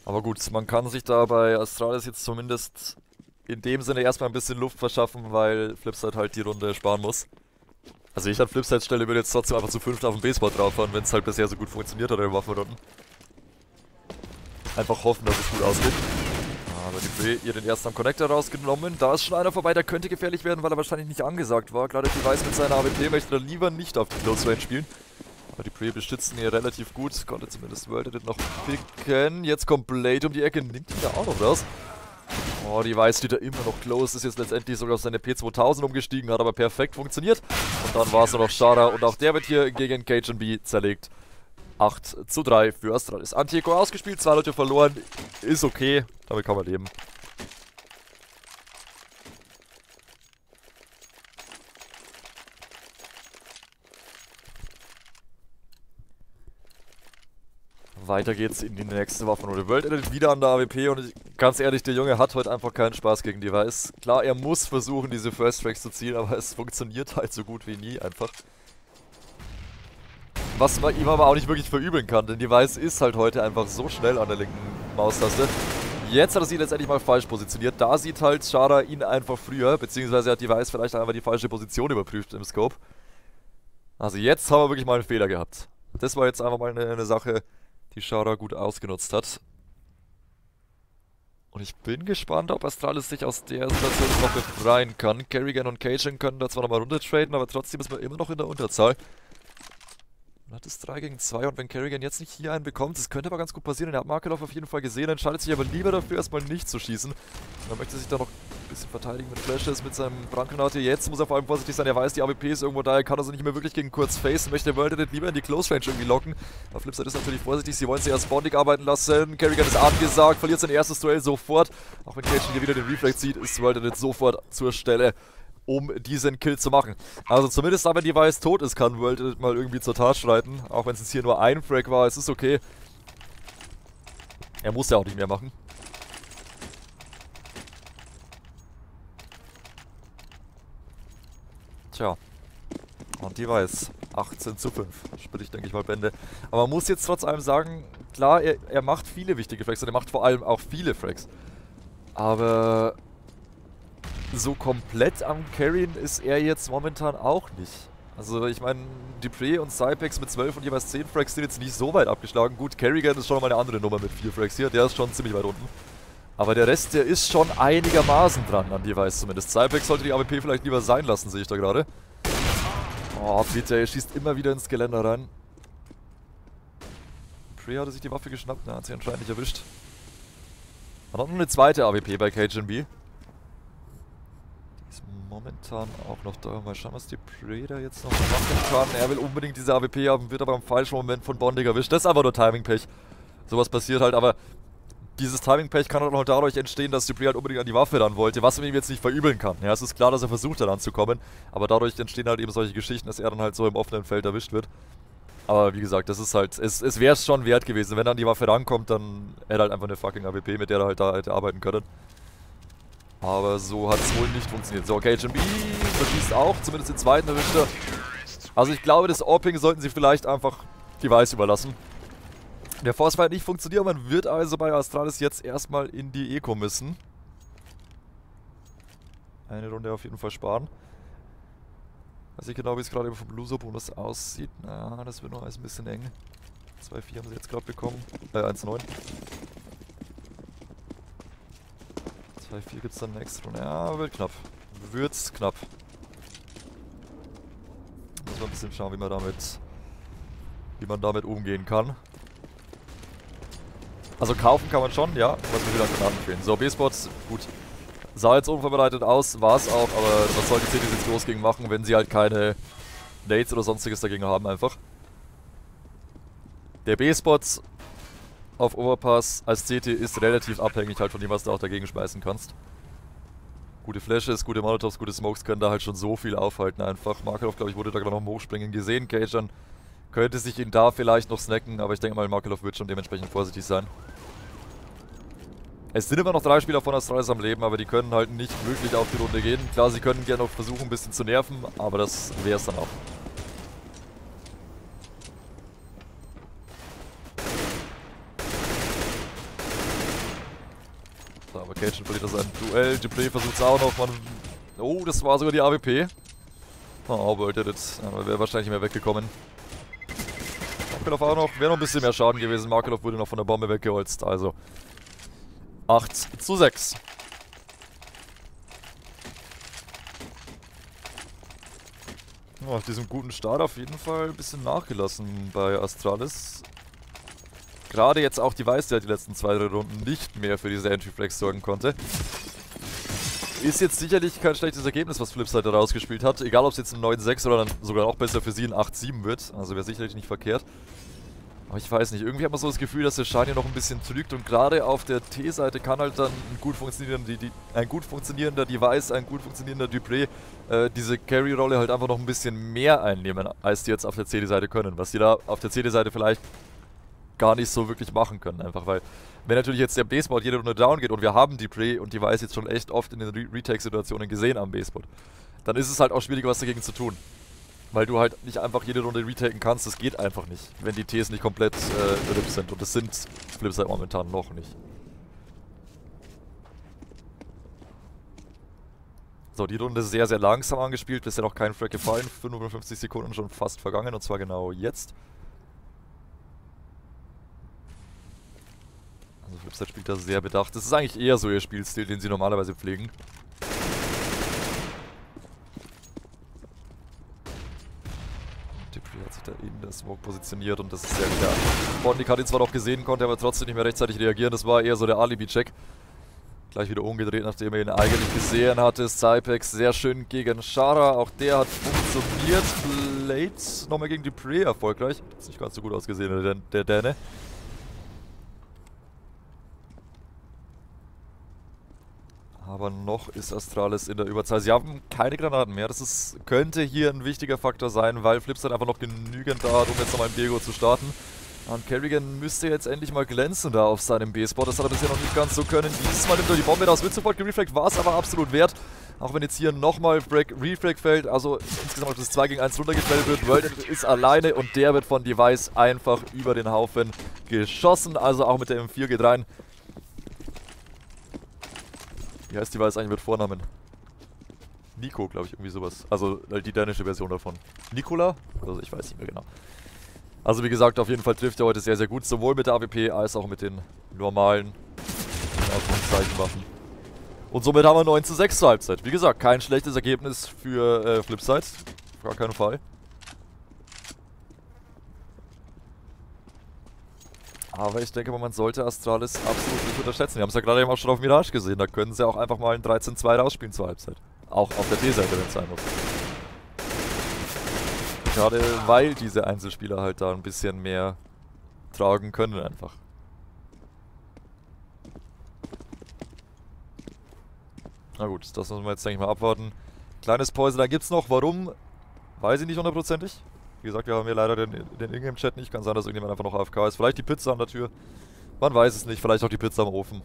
Aber gut, man kann sich da bei Astralis jetzt zumindest in dem Sinne erstmal ein bisschen Luft verschaffen, weil Flipside halt die Runde sparen muss. Also ich an Flipside Stelle würde jetzt trotzdem einfach zu 5 auf den B-Spot drauffahren, wenn es halt bisher so gut funktioniert hat in den Waffenrunden. Einfach hoffen, dass es gut ausgeht. Aber die Prey ihr den ersten am Connector rausgenommen. Da ist schon einer vorbei, der könnte gefährlich werden, weil er wahrscheinlich nicht angesagt war. Gerade Device mit seiner AWP möchte er lieber nicht auf die Close Range spielen. Aber die Prey bestützen hier relativ gut. Konnte zumindest World Edit noch picken. Jetzt kommt Blade um die Ecke, nimmt ihn da auch noch raus. Oh, Device steht da immer noch close. Ist jetzt letztendlich sogar auf seine P2000 umgestiegen, hat aber perfekt funktioniert. Und dann war es nur noch Shara und auch der wird hier gegen KGB zerlegt. 8:3 für Astralis. Anti-Eco ausgespielt, 2 Leute verloren. Ist okay, damit kann man leben. Weiter geht's in die nächste Waffenrunde. World Edit wieder an der AWP und ganz ehrlich, der Junge hat heute einfach keinen Spaß gegen Device. Klar, er muss versuchen, diese First Tracks zu ziehen, aber es funktioniert halt so gut wie nie einfach. Was man ihm aber auch nicht wirklich verübeln kann, denn Device ist halt heute einfach so schnell an der linken Maustaste. Jetzt hat er sich letztendlich mal falsch positioniert. Da sieht halt Shara ihn einfach früher, beziehungsweise hat Device vielleicht einfach die falsche Position überprüft im Scope. Also jetzt haben wir wirklich mal einen Fehler gehabt. Das war jetzt einfach mal eine Sache, die Shara gut ausgenutzt hat. Und ich bin gespannt, ob Astralis sich aus der Situation noch befreien kann. Kerrigan und Cajun können da zwar nochmal runter traden, aber trotzdem ist man immer noch in der Unterzahl. Man hat es 3 gegen 2 und wenn Kerrigan jetzt nicht hier einen bekommt, das könnte aber ganz gut passieren. Er hat Markelov auf jeden Fall gesehen, entscheidet sich aber lieber dafür, erstmal nicht zu schießen. Und er möchte sich da noch ein bisschen verteidigen mit Flashes, mit seinem Brandgranate. Jetzt muss er vor allem vorsichtig sein, er weiß, die AWP ist irgendwo da, er kann also nicht mehr wirklich gegen kurz facen, möchte World Edit lieber in die Close Range irgendwie locken. Aber Flipside ist natürlich vorsichtig, sie wollen sie erst Bonding arbeiten lassen. Kerrigan ist angesagt, verliert sein erstes Duell sofort. Auch wenn Cajun hier wieder den Reflex zieht, ist World Edit sofort zur Stelle, um diesen Kill zu machen. Also zumindest da, wenn Device tot ist, kann World Edit mal irgendwie zur Tat schreiten. Auch wenn es jetzt hier nur ein Frag war, es ist okay. Er muss ja auch nicht mehr machen. Tja. Und Device 18:5. Sprich, denke ich mal, Bände. Aber man muss jetzt trotz allem sagen, klar, er macht viele wichtige Frags und er macht vor allem auch viele Frags. Aber so komplett am Carryen ist er jetzt momentan auch nicht. Also ich meine, Dupree und Cypex mit 12 und jeweils 10 Frags sind jetzt nicht so weit abgeschlagen. Gut, Kerrigan ist schon mal eine andere Nummer mit 4 Frags hier, der ist schon ziemlich weit unten. Aber der Rest, der ist schon einigermaßen dran an Device zumindest. Cypex sollte die AWP vielleicht lieber sein lassen, sehe ich da gerade. Oh, bitte, er schießt immer wieder ins Geländer rein. Dupree hatte sich die Waffe geschnappt, hat sie anscheinend nicht erwischt. Man hat noch eine zweite AWP bei KGB. Momentan auch noch da. Mal schauen, was die Prey da jetzt noch machen kann. Er will unbedingt diese AWP haben, wird aber im falschen Moment von Bonding erwischt. Das ist einfach nur Timing-Pech. Sowas passiert halt, aber dieses Timing-Pech kann halt auch dadurch entstehen, dass die Prey halt unbedingt an die Waffe ran wollte, was man ihm jetzt nicht verübeln kann. Ja, es ist klar, dass er versucht, da ranzukommen, aber dadurch entstehen halt eben solche Geschichten, dass er dann halt so im offenen Feld erwischt wird. Aber wie gesagt, das ist halt, es wäre es schon wert gewesen. Wenn er an die Waffe rankommt, dann hätte er halt einfach eine fucking AWP, mit der er halt da hätte arbeiten können. Aber so hat es wohl nicht funktioniert. So, KGB verschießt auch, zumindest den zweiten Richter. Also ich glaube, das Orping sollten sie vielleicht einfach Device überlassen. Der Force hat nicht funktioniert, man wird also bei Astralis jetzt erstmal in die Eco müssen. Eine Runde auf jeden Fall sparen. Weiß nicht genau, wie es gerade vom Loser-Bonus aussieht. Na, das wird noch alles ein bisschen eng. 2-4 haben sie jetzt gerade bekommen. 1-9. 2-4 gibt es dann nächste Runde. Ja, wird knapp. Wird's knapp. Muss man ein bisschen schauen, wie man damit umgehen kann. Also kaufen kann man schon, ja, was wir wieder an Granaten fehlen. So, B-Spots, gut. Sah jetzt unvorbereitet aus, war es auch, aber was soll die Cities jetzt groß gegen machen, wenn sie halt keine Nades oder sonstiges dagegen haben einfach. Der B-Spots auf Overpass als CT ist relativ abhängig halt von dem, was du auch dagegen schmeißen kannst. Gute Flashes, gute Molotovs, gute Smokes können da halt schon so viel aufhalten einfach. Markelov, glaube ich, wurde da gerade noch im Hochspringen gesehen. Cajun könnte sich ihn da vielleicht noch snacken, aber ich denke mal, Markelov wird schon dementsprechend vorsichtig sein. Es sind immer noch 3 Spieler von Astralis am Leben, aber die können halt nicht wirklich auf die Runde gehen. Klar, sie können gerne noch versuchen, ein bisschen zu nerven, aber das wäre es dann auch. Cajun verliert er sein Duell. Dupree versucht es auch noch. Oh, das war sogar die AWP. Oh, World did it. Aber wäre wahrscheinlich nicht mehr weggekommen. Markelov auch noch. Wäre noch ein bisschen mehr Schaden gewesen. Markelov wurde noch von der Bombe weggeholzt. Also 8:6. Nach diesem guten Start auf jeden Fall ein bisschen nachgelassen bei Astralis. Gerade jetzt auch Device, der die letzten 2-3 Runden nicht mehr für diese Entry-Flex sorgen konnte. Ist jetzt sicherlich kein schlechtes Ergebnis, was Flipside da rausgespielt hat. Egal, ob es jetzt ein 9:6 oder dann sogar auch besser für sie ein 8:7 wird. Also wäre sicherlich nicht verkehrt. Aber ich weiß nicht, irgendwie hat man so das Gefühl, dass der Shiny noch ein bisschen trügt. Und gerade auf der T-Seite kann halt dann ein gut funktionierender Device, ein gut funktionierender Dupree diese Carry-Rolle halt einfach noch ein bisschen mehr einnehmen, als die jetzt auf der CD-Seite können. Was die da auf der CD-Seite vielleicht gar nicht so wirklich machen können. Einfach weil, wenn natürlich jetzt der B-Spot jede Runde down geht und wir haben Dupree und Device jetzt schon echt oft in den Retake-Situationen gesehen am B-Spot, dann ist es halt auch schwierig, was dagegen zu tun. Weil du halt nicht einfach jede Runde retaken kannst, das geht einfach nicht, wenn die Ts nicht komplett RIP sind. Und das sind Flipside momentan noch nicht. So, die Runde ist sehr, sehr langsam angespielt, bisher noch kein Frag gefallen, 55 Sekunden schon fast vergangen und zwar genau jetzt. Also Flipside spielt da sehr bedacht. Das ist eigentlich eher so ihr Spielstil, den sie normalerweise pflegen. Dupree hat sich da in der Smoke positioniert und das ist sehr klar. Bondnik hat ihn zwar noch gesehen, konnte aber trotzdem nicht mehr rechtzeitig reagieren. Das war eher so der Alibi-Check. Gleich wieder umgedreht, nachdem er ihn eigentlich gesehen hatte. Cypex sehr schön gegen Shara. Auch der hat funktioniert. Blade nochmal gegen Dupree erfolgreich. Hat jetzt nicht ganz so gut ausgesehen, der Däne. Aber noch ist Astralis in der Überzahl. Sie haben keine Granaten mehr. Das könnte hier ein wichtiger Faktor sein, weil Flipside einfach noch genügend da hat, um jetzt nochmal ein Diego zu starten. Und Kerrigan müsste jetzt endlich mal glänzen da auf seinem B-Spot. Das hat er bisher noch nicht ganz so können. Dieses Mal nimmt er die Bombe da aus. Wird sofort gerefragt, war es aber absolut wert. Auch wenn jetzt hier nochmal Refrag fällt, also insgesamt auf das 2 gegen 1 runtergestellt wird. World ist alleine und der wird von Device einfach über den Haufen geschossen. Also auch mit der M4 geht rein. Wie heißt Device eigentlich mit Vornamen? Nico, glaube ich, irgendwie sowas. Also die dänische Version davon. Nikola? Also ich weiß nicht mehr genau. Also wie gesagt, auf jeden Fall trifft er heute sehr, sehr gut. Sowohl mit der AWP als auch mit den normalen Waffen. Und somit haben wir 9:6 zur Halbzeit. Wie gesagt, kein schlechtes Ergebnis für Flipside. Auf gar keinen Fall. Aber ich denke mal, man sollte Astralis absolut nicht unterschätzen. Wir haben es ja gerade eben auch schon auf Mirage gesehen. Da können sie auch einfach mal ein 13:2 rausspielen zur Halbzeit. Auch auf der T-Seite, wenn es sein muss. Gerade weil diese Einzelspieler halt da ein bisschen mehr tragen können einfach. Na gut, das müssen wir jetzt, denke ich mal, abwarten. Kleines Pause, da gibt's noch. Warum? Weiß ich nicht hundertprozentig. Wie gesagt, wir haben hier leider den Ingame-Chat nicht. Kann sein, dass irgendjemand einfach noch AFK ist. Vielleicht die Pizza an der Tür. Man weiß es nicht. Vielleicht auch die Pizza am Ofen.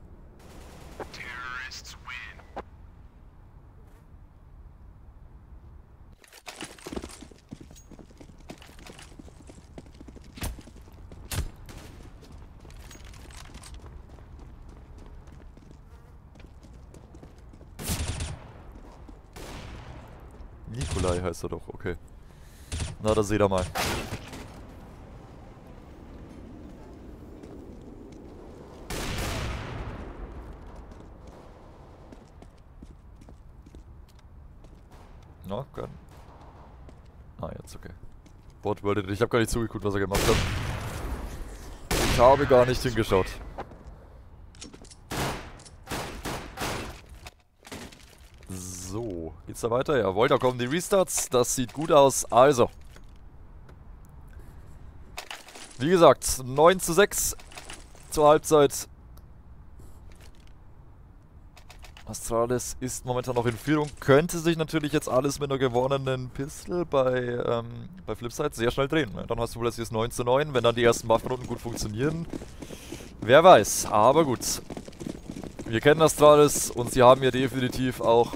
Nikolai heißt er doch, okay. Na, da seht ihr mal. Na, kann. Ah, jetzt, okay. Bot wollte nicht. Ich habe gar nicht zugeguckt, was er gemacht hat. Ich habe gar nicht hingeschaut. So, geht's da weiter? Jawohl, da kommen die Restarts. Das sieht gut aus. Also. Wie gesagt, 9:6 zur Halbzeit. Astralis ist momentan noch in Führung. Könnte sich natürlich jetzt alles mit einer gewonnenen Pistol bei Flipside sehr schnell drehen. Dann hast du plötzlich das 9:9, wenn dann die ersten Waffenrunden gut funktionieren. Wer weiß, aber gut. Wir kennen Astralis und sie haben hier definitiv auch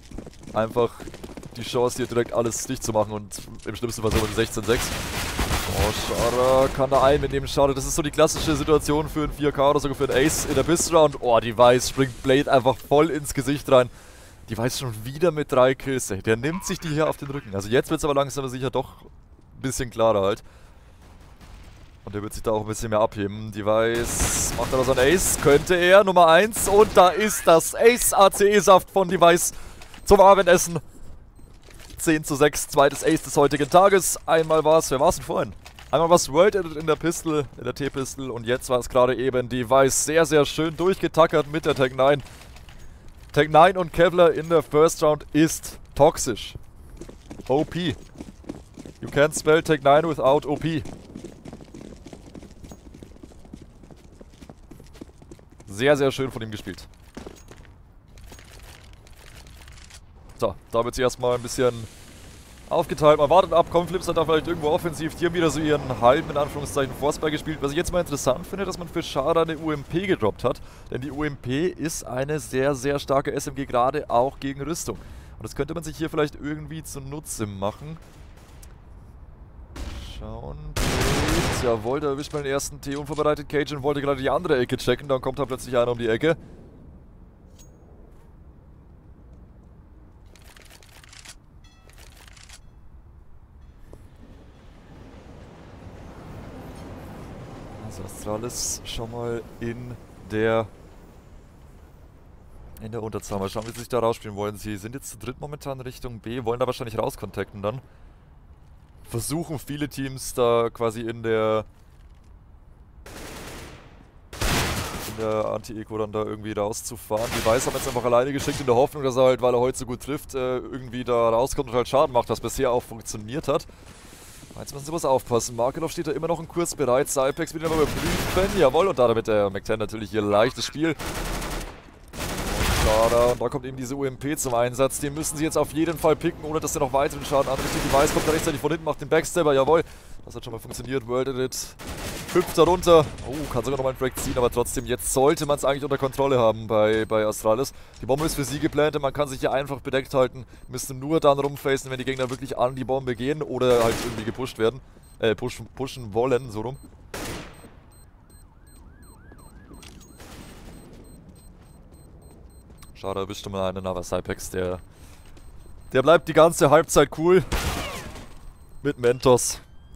einfach die Chance, hier direkt alles dicht zu machen und im schlimmsten Fall so mit 16:6. Oh, Shara kann da einen mitnehmen. Schade, das ist so die klassische Situation für ein 4K oder sogar für ein Ace in der Biss-Round. Oh, Device springt Blade einfach voll ins Gesicht rein. Device schon wieder mit 3 Kills. Ey. Der nimmt sich die hier auf den Rücken. Also jetzt wird es aber langsam sicher doch ein bisschen klarer halt. Und der wird sich da auch ein bisschen mehr abheben. Device macht aber so ein Ace. Könnte er. Nummer 1. Und da ist das Ace ACE-Saft von Device zum Abendessen. 10:6. Zweites Ace des heutigen Tages. Einmal war es, wer war es denn vorhin? Einmal war es World Edit in der Pistol, in der T-Pistol. Und jetzt war es gerade eben Device. Sehr, sehr schön durchgetackert mit der Tech 9. Tech 9 und Kevlar in der First Round ist toxisch. OP. You can't spell Tech 9 without OP. Sehr, sehr schön von ihm gespielt. So, da wird sich erstmal ein bisschen aufgeteilt. Man wartet ab, kommt Flipside da vielleicht irgendwo offensiv. Die haben wieder so ihren halben, in Anführungszeichen, Forcebuy gespielt. Was ich jetzt mal interessant finde, dass man für Shara eine UMP gedroppt hat. Denn die UMP ist eine sehr, sehr starke SMG, gerade auch gegen Rüstung. Und das könnte man sich hier vielleicht irgendwie zunutze machen. Schauen. Jawohl, da erwischt man den ersten T unvorbereitet. Cajun wollte gerade die andere Ecke checken, dann kommt da plötzlich einer um die Ecke. Also Astralis schon mal in der Unterzahl. Mal schauen, wie sie sich da rausspielen wollen. Sie sind jetzt zu dritt momentan Richtung B, wollen da wahrscheinlich rauskontakten dann. Versuchen viele Teams da quasi in der Anti-Eco dann da irgendwie rauszufahren. Die Weiß haben jetzt einfach alleine geschickt in der Hoffnung, dass er halt, weil er heute so gut trifft, irgendwie da rauskommt und halt Schaden macht, was bisher auch funktioniert hat. Jetzt müssen sie was aufpassen. Markelov steht da immer noch im Kurs bereit. Cypex wird ihn aber überprüfen. Jawohl, und damit der McTen natürlich hier leichtes Spiel. Und da kommt eben diese UMP zum Einsatz. Den müssen sie jetzt auf jeden Fall picken, ohne dass er noch weiteren Schaden anrichtet. Die Weiß kommt da rechtzeitig von hinten, macht den Backstabber. Jawohl, das hat schon mal funktioniert. World Edit hüpft da runter. Oh, kann sogar noch mal einen Drag ziehen, aber trotzdem, jetzt sollte man es eigentlich unter Kontrolle haben bei Astralis. Die Bombe ist für sie geplant und man kann sich hier einfach bedeckt halten. Müsste nur dann rumfacen, wenn die Gegner wirklich an die Bombe gehen oder halt irgendwie gepusht werden. Pushen wollen, so rum. Schade, erwischt mal einen, aber Cypex, der bleibt die ganze Halbzeit cool. Mit Mentos.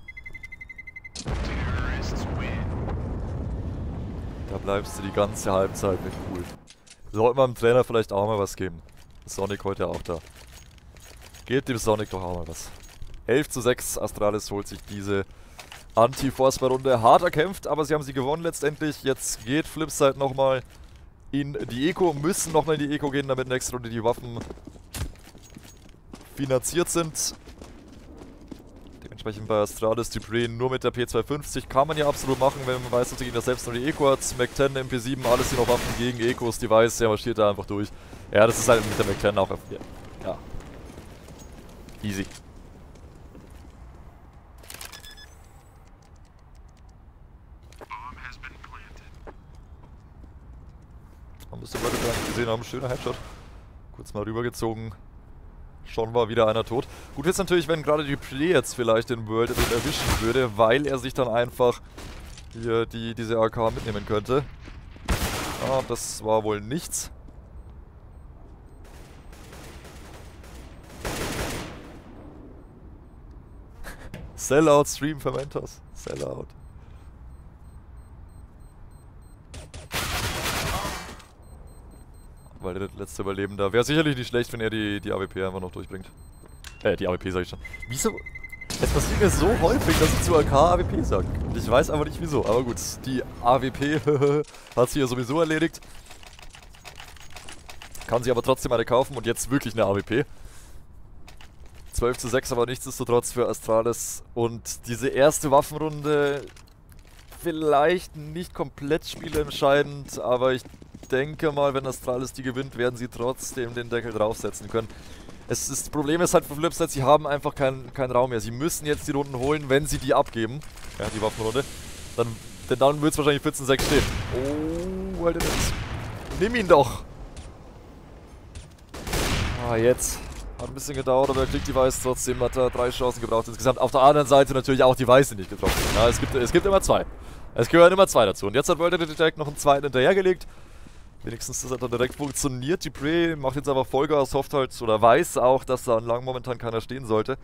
Da bleibst du die ganze Halbzeit mit cool. Sollte man dem Trainer vielleicht auch mal was geben. Sonic heute auch da. Gebt dem Sonic doch auch mal was. 11:6, Astralis holt sich diese Anti-Force-Runde. Hart erkämpft, aber sie haben sie gewonnen letztendlich. Jetzt geht Flipside nochmal in die Eco, müssen nochmal in die Eco gehen, damit nächste Runde die Waffen finanziert sind. Dementsprechend bei Astralis Dupree nur mit der P250 kann man ja absolut machen, wenn man weiß, dass der Gegner selbst nur die Eco hat. McTen, MP7, alles hier noch Waffen gegen Ecos, Device, der marschiert da einfach durch. Ja, das ist halt mit der McTen auch, ja, easy. Man müsste Leute gar nicht gesehen haben, schöner Headshot. Kurz mal rübergezogen. Schon war wieder einer tot. Gut ist natürlich, wenn gerade Dupree jetzt vielleicht den World Edit erwischen würde, weil er sich dann einfach hier diese AK mitnehmen könnte. Ah, das war wohl nichts. Sellout Stream Fermentos. Sellout. Weil der letzte Überlebende. Wäre sicherlich nicht schlecht, wenn er die AWP einfach noch durchbringt. Die AWP sag ich schon. Wieso? Es passiert mir so häufig, dass ich zu AK AWP sage. Und ich weiß aber nicht wieso. Aber gut, die AWP hat sie ja sowieso erledigt. Kann sie aber trotzdem eine kaufen und jetzt wirklich eine AWP. 12:6, aber nichtsdestotrotz für Astralis. Und diese erste Waffenrunde vielleicht nicht komplett spielentscheidend, aber ich denke mal, wenn Astralis die gewinnt, werden sie trotzdem den Deckel draufsetzen können. Das Problem ist halt für Flipside, sie haben einfach keinen Raum mehr. Sie müssen jetzt die Runden holen, wenn sie die abgeben. Ja, die Waffenrunde. Denn dann wird es wahrscheinlich 14:6 stehen. Oh, Alter, nimm ihn doch! Ah, jetzt. Hat ein bisschen gedauert, aber er kriegt die Weiß trotzdem, hat er 3 Chancen gebraucht insgesamt. Auf der anderen Seite natürlich auch die Weiß, die nicht getroffen sind. Ja, es gibt immer 2. Es gehören immer 2 dazu. Und jetzt hat World direkt noch einen zweiten hinterhergelegt. Wenigstens das hat dann direkt funktioniert. Dupree macht jetzt aber Vollgas, hofft halt oder weiß auch, dass da an lang momentan keiner stehen sollte.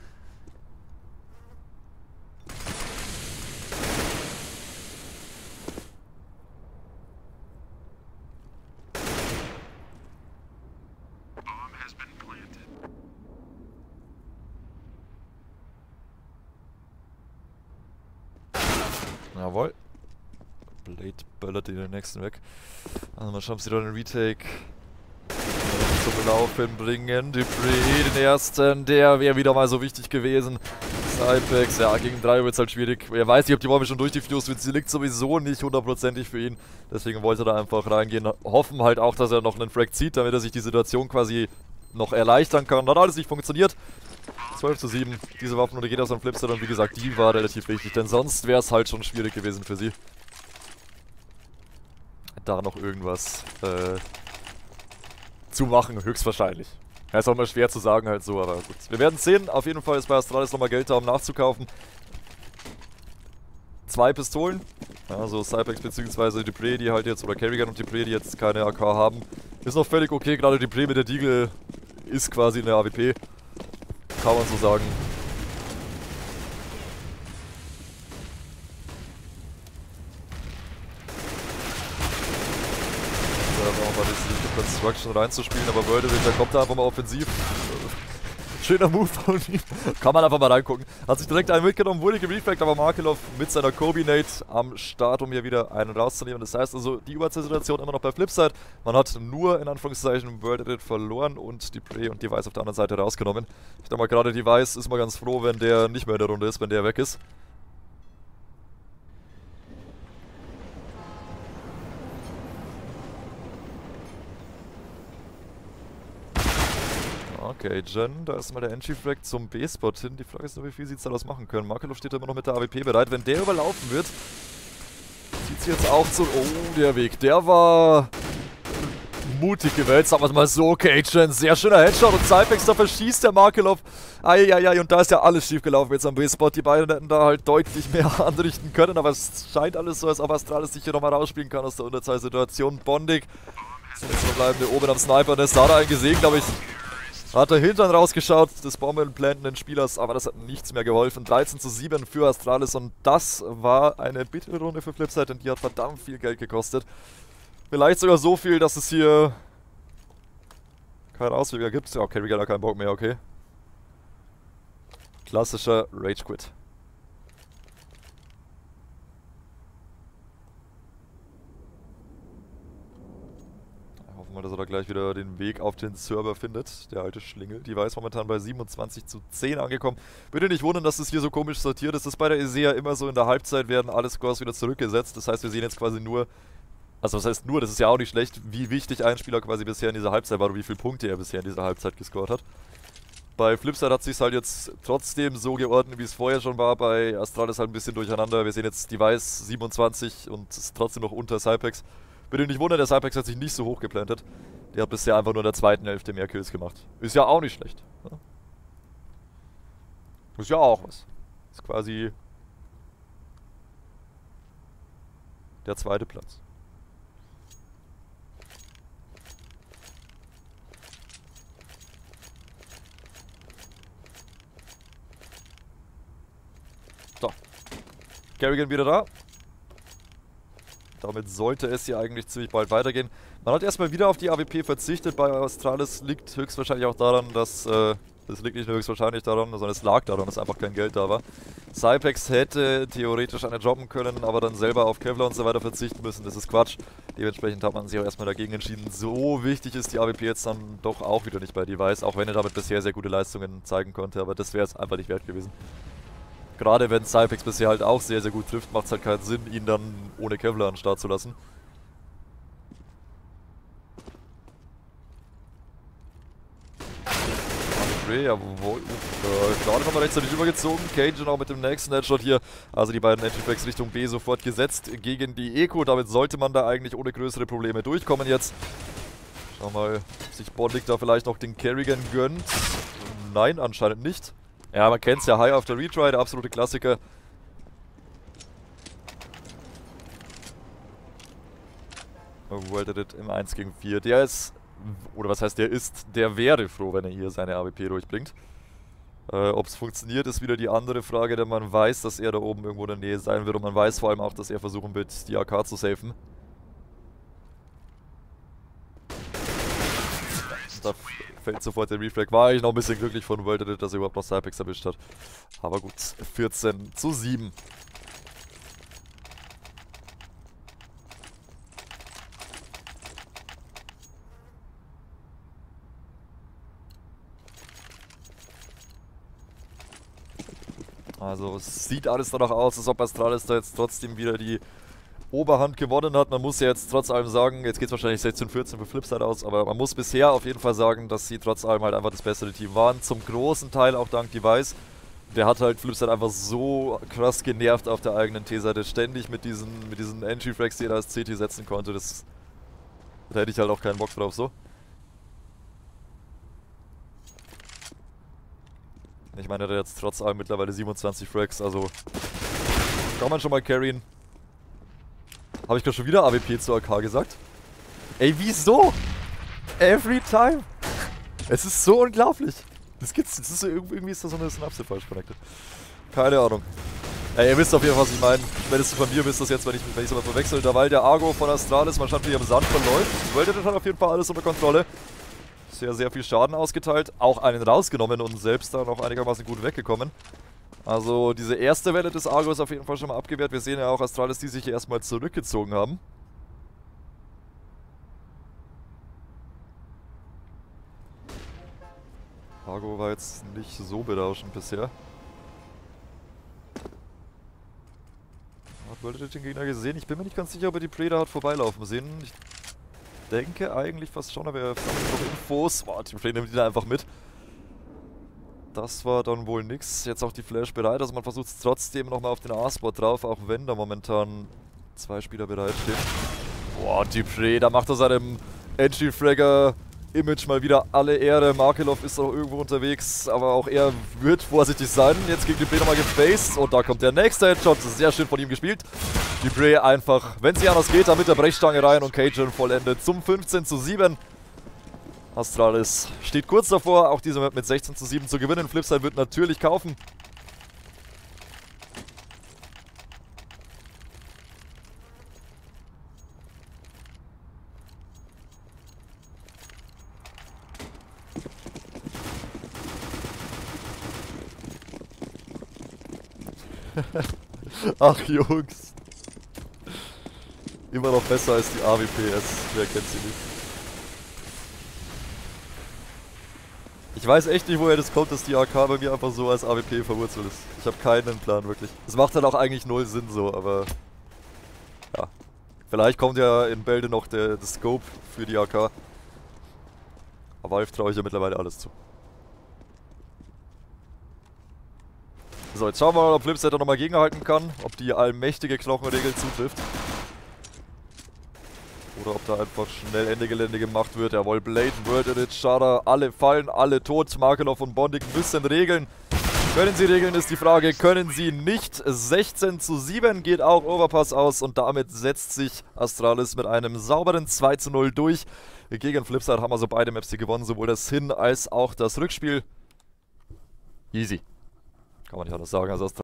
Jawohl. Blade böllert den nächsten weg. Also mal schauen, ob sie da den Retake zum Laufen bringen. Dupree, den ersten, der wäre wieder mal so wichtig gewesen. Cypex, ja, gegen 3 wird es halt schwierig. Er weiß nicht, ob die Bombe schon durchgefused wird. Sie liegt sowieso nicht hundertprozentig für ihn. Deswegen wollte er da einfach reingehen. Hoffen halt auch, dass er noch einen Frag zieht, damit er sich die Situation quasi noch erleichtern kann. Hat alles nicht funktioniert. 12:7. Diese Waffen oder geht aus dem Flipside und wie gesagt, die war relativ wichtig, denn sonst wäre es halt schon schwierig gewesen für sie. Da noch irgendwas zu machen, höchstwahrscheinlich. Ja, ist auch mal schwer zu sagen halt so, aber gut. Wir werden sehen. Auf jeden Fall ist bei Astralis nochmal Geld da, um nachzukaufen. 2 Pistolen. Also Cypex bzw. Dupree, die halt jetzt, oder Kerrigan und Dupree, die jetzt keine AK haben. Ist noch völlig okay, gerade Dupree mit der Deagle ist quasi eine AWP. Kann man so sagen. Da auch mal die Construction reinzuspielen, aber World der kommt da einfach mal offensiv. Schöner Move von ihm. Kann man einfach mal reingucken. Hat sich direkt einen mitgenommen, wurde gerefragt, aber Markelov mit seiner Kobe-Nate am Start, um hier wieder einen rauszunehmen. Das heißt also, die Überzahlsituation immer noch bei Flipside. Man hat nur in Anführungszeichen World Edit verloren und Dupree und Device auf der anderen Seite rausgenommen. Ich denke mal, gerade Device ist mal ganz froh, wenn der nicht mehr in der Runde ist, wenn der weg ist. Okay, Jen, da ist mal der Entry-Frag zum B-Spot hin. Die Frage ist nur, wie viel sie jetzt daraus machen können. Markelov steht immer noch mit der AWP bereit. Wenn der überlaufen wird, sieht sie jetzt auch so... Oh, der Weg, der war mutig gewählt, sagen wir es mal so. Okay, Jen, sehr schöner Headshot und Cypex, da verschießt der Markelov. Eieiei, und da ist ja alles schief gelaufen jetzt am B-Spot. Die beiden hätten da halt deutlich mehr anrichten können, aber es scheint alles so, als ob Astralis sich hier nochmal rausspielen kann aus der Unterzahlsituation. Bondig, jetzt verbleibende oben am Sniper, der ist da einen gesehen, glaube ich. Hat der Hintern rausgeschaut des bombenplantenden Spielers, aber das hat nichts mehr geholfen. 13:7 für Astralis und das war eine bittere Runde für Flipside, denn die hat verdammt viel Geld gekostet. Vielleicht sogar so viel, dass es hier keinen Ausweg gibt. Ja, Kerrigan hat keinen Bock mehr, okay. Klassischer Rage Quit. Hoffen wir, dass er da gleich wieder den Weg auf den Server findet. Der alte Schlingel. Die weiß momentan bei 27:10 angekommen. Würde nicht wundern, dass es hier so komisch sortiert ist. Das ist bei der ESEA immer so, in der Halbzeit werden alle Scores wieder zurückgesetzt. Das heißt, wir sehen jetzt quasi nur, also was heißt nur, das ist ja auch nicht schlecht, wie wichtig ein Spieler quasi bisher in dieser Halbzeit war oder wie viele Punkte er bisher in dieser Halbzeit gescored hat. Bei Flipside hat es sich halt jetzt trotzdem so geordnet, wie es vorher schon war. Bei Astralis halt ein bisschen durcheinander. Wir sehen jetzt Device 27 und ist trotzdem noch unter Cypex. Bitte nicht wundern, der Cypex hat sich nicht so hoch geplantet. Der hat bisher einfach nur in der zweiten Hälfte mehr Kills gemacht. Ist ja auch nicht schlecht. Ne? Ist ja auch was. Ist quasi der zweite Platz. So. Kerrigan wieder da. Damit sollte es hier eigentlich ziemlich bald weitergehen. Man hat erstmal wieder auf die AWP verzichtet bei Astralis. Liegt höchstwahrscheinlich auch daran, dass... das liegt nicht nur höchstwahrscheinlich daran, sondern es lag daran, dass einfach kein Geld da war. Cypex hätte theoretisch eine droppen können, aber dann selber auf Kevlar und so weiter verzichten müssen. Das ist Quatsch. Dementsprechend hat man sich auch erstmal dagegen entschieden. So wichtig ist die AWP jetzt dann doch auch wieder nicht bei Device, auch wenn er damit bisher sehr gute Leistungen zeigen konnte. Aber das wäre es einfach nicht wert gewesen. Gerade wenn Cypex bisher halt auch sehr, sehr gut trifft, macht es halt keinen Sinn, ihn dann ohne Kevlar an den Start zu lassen. Jawohl. Gerade nochmal rechtzeitig übergezogen. Cajun auch mit dem nächsten Headshot hier. Also die beiden Entry-Packs Richtung B sofort gesetzt gegen die Eco. Damit sollte man da eigentlich ohne größere Probleme durchkommen jetzt. Schau mal, ob sich Bondig da vielleicht noch den Kerrigan gönnt. Nein, anscheinend nicht. Ja, man kennt's ja, High After Retry, der absolute Klassiker. World Edit im 1 gegen 4. Der ist, oder was heißt der ist, der wäre froh, wenn er hier seine AWP durchbringt. Ob es funktioniert, ist wieder die andere Frage, denn man weiß, dass er da oben irgendwo in der Nähe sein wird und man weiß vor allem auch, dass er versuchen wird, die AK zu safen. Da fällt sofort der Refrag. War eigentlich noch ein bisschen glücklich von World Edit, dass er überhaupt noch Cypex erwischt hat. Aber gut, 14:7. Also es sieht alles danach aus, als ob Astralis da jetzt trotzdem wieder die Oberhand gewonnen hat. Man muss ja jetzt trotz allem sagen, jetzt geht es wahrscheinlich 16:14 für Flipside aus, aber man muss bisher auf jeden Fall sagen, dass sie trotz allem halt einfach das bessere Team waren. Zum großen Teil auch dank Device. Der hat halt Flipside einfach so krass genervt auf der eigenen T-Seite. Ständig mit diesen Entry-Frags, die er als CT setzen konnte. Da hätte ich halt auch keinen Bock drauf so. Ich meine, er hat jetzt trotz allem mittlerweile 27 Frags, also kann man schon mal carryen. Habe ich gerade schon wieder AWP zu AK gesagt? Ey, wieso? Every time! Es ist so unglaublich! Das gibt's, irgendwie ist da so eine Synapse falsch connected. Keine Ahnung. Ey, ihr wisst auf jeden Fall, was ich meine. Spätestens von mir wisst das jetzt, wenn ich sowas verwechsel. Da weil der Argo von Astralis wahrscheinlich hier im Sand verläuft. World Edit hat auf jeden Fall alles unter Kontrolle. Sehr, sehr viel Schaden ausgeteilt. Auch einen rausgenommen und selbst da noch einigermaßen gut weggekommen. Also diese erste Welle des Argo ist auf jeden Fall schon mal abgewehrt. Wir sehen ja auch Astralis, die sich hier erstmal zurückgezogen haben. Argo war jetzt nicht so berauschend bisher. Hat World Edit den Gegner gesehen? Ich bin mir nicht ganz sicher, ob er die Prey da hat vorbeilaufen sehen. Ich denke eigentlich fast schon, aber er hat noch Infos. Boah, die Prey nimmt ihn einfach mit. Das war dann wohl nix. Jetzt auch die Flash bereit, also man versucht es trotzdem nochmal auf den A-Spot drauf, auch wenn da momentan 2 Spieler bereitstehen. Boah, die Prey, da macht er seinem Entry-Fragger-Image mal wieder alle Ehre. Markelov ist auch irgendwo unterwegs, aber auch er wird vorsichtig sein. Jetzt gegen die Prey nochmal gefaced und da kommt der nächste Headshot. Das ist sehr schön von ihm gespielt. Die Prey einfach, wenn es nicht anders geht, da mit der Brechstange rein und Cajun vollendet zum 15:7. Astralis steht kurz davor, auch diese Map mit 16:7 zu gewinnen. Flipside wird natürlich kaufen. Ach Jungs. Immer noch besser als die AWPS. Wer kennt sie nicht? Ich weiß echt nicht, woher das kommt, dass die AK bei mir einfach so als AWP verwurzelt ist. Ich habe keinen Plan, wirklich. Es macht halt auch eigentlich null Sinn so, aber... Ja. Vielleicht kommt ja in Bälde noch der Scope für die AK. Aber Valve traue ich ja mittlerweile alles zu. So, jetzt schauen wir mal, ob Flipside da nochmal gegenhalten kann. Ob die allmächtige Knochenregel zutrifft. Oder ob da einfach schnell Ende Gelände gemacht wird. Jawohl, Blade, World Edit, Shada, alle fallen, alle tot. Markelov und Bondik müssen regeln. Können sie regeln, ist die Frage. Können sie nicht. 16:7 geht auch Overpass aus und damit setzt sich Astralis mit einem sauberen 2:0 durch. Gegen Flipside haben also beide Maps hier gewonnen, sowohl das Hin- als auch das Rückspiel. Easy. Kann man nicht anders sagen. Also